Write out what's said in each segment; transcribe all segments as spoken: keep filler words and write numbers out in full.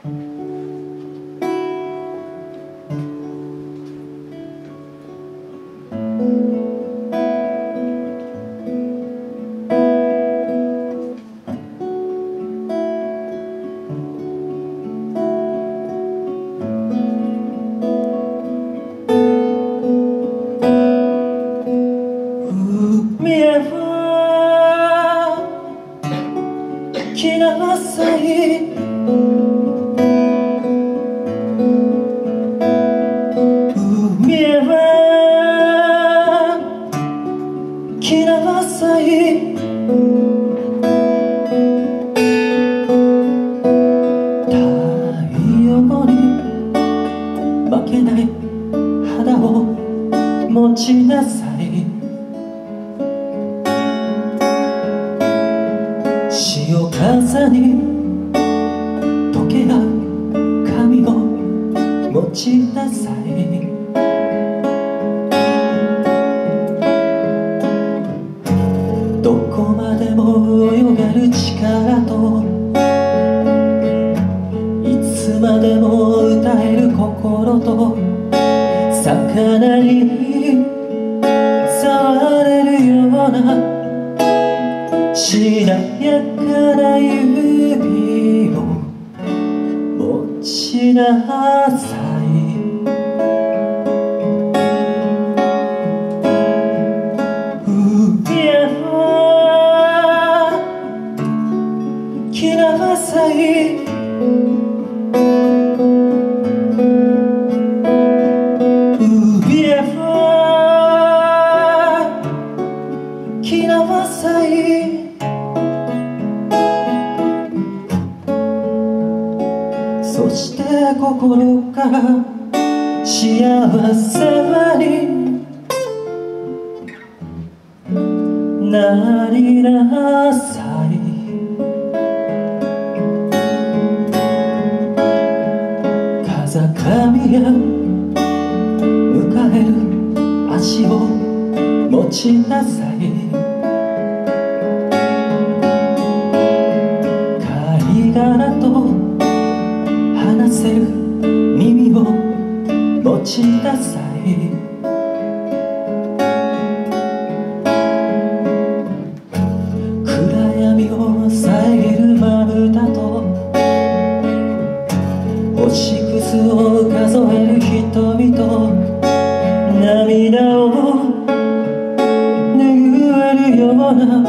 きなさい海へは来なさい太陽に負けない肌を持ちなさい潮風に溶け合う髪を持ちなさいどこまでも泳げる力といつまでも歌える心と魚に触れるようなしなやかな指を持ちなさい海へは来なさい海へは来なさいそして心から幸せになりなさい風上へ迎える足を持ちなさい貝殻と話せる耳を持ちなさい暗闇を遮るまぶたと星屑を数える人々涙を拭えるような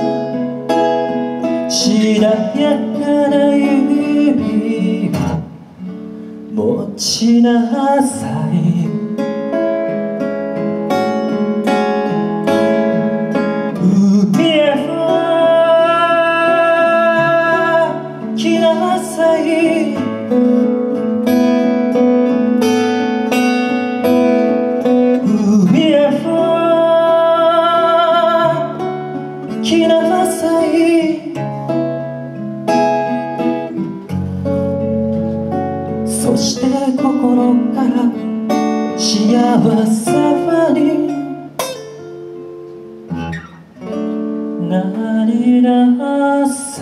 しなやかな指を持ちなさい海へは来なさい海へは来なさいそして心から幸せになりなさい